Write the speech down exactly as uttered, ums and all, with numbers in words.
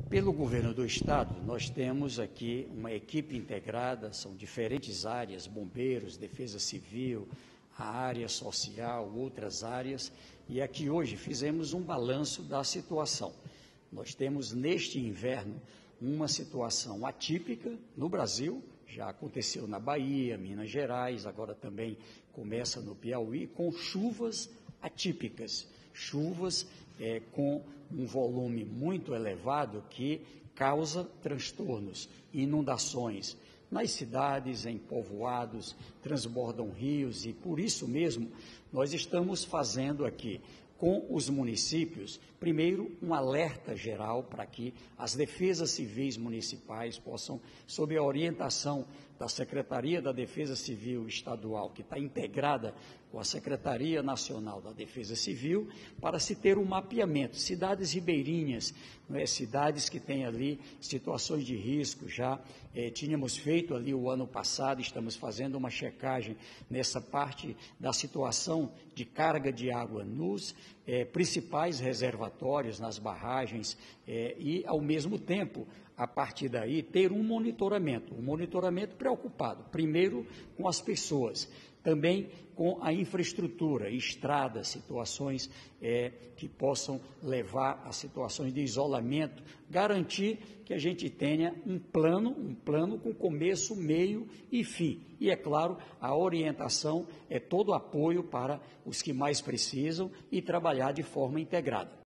Pelo governo do estado, nós temos aqui uma equipe integrada, são diferentes áreas, bombeiros, defesa civil, a área social, outras áreas, e aqui hoje fizemos um balanço da situação. Nós temos neste inverno uma situação atípica no Brasil, já aconteceu na Bahia, Minas Gerais, agora também começa no Piauí, com chuvas atípicas, chuvas é, com um volume muito elevado que causa transtornos, inundações nas cidades, em povoados, transbordam rios e por isso mesmo nós estamos fazendo aqui com os municípios, primeiro, um alerta geral para que as defesas civis municipais possam, sob a orientação da Secretaria da Defesa Civil Estadual, que está integrada com a Secretaria Nacional da Defesa Civil, para se ter um mapeamento, cidades ribeirinhas, não é? Cidades que têm ali situações de risco, já eh, tínhamos feito ali o ano passado, estamos fazendo uma checagem nessa parte da situação de carga de água nos eh, principais reservatórios, nas barragens, eh, e, ao mesmo tempo, a partir daí, ter um monitoramento, um monitoramento preocupado, primeiro com as pessoas, também com a infraestrutura, estradas, situações é, que possam levar a situações de isolamento, garantir que a gente tenha um plano, um plano com começo, meio e fim. E, é claro, a orientação é todo apoio para os que mais precisam e trabalhar de forma integrada.